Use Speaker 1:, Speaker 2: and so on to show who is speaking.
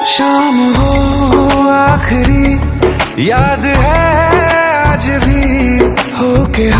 Speaker 1: शाम वो आखिरी याद है आज भी, होके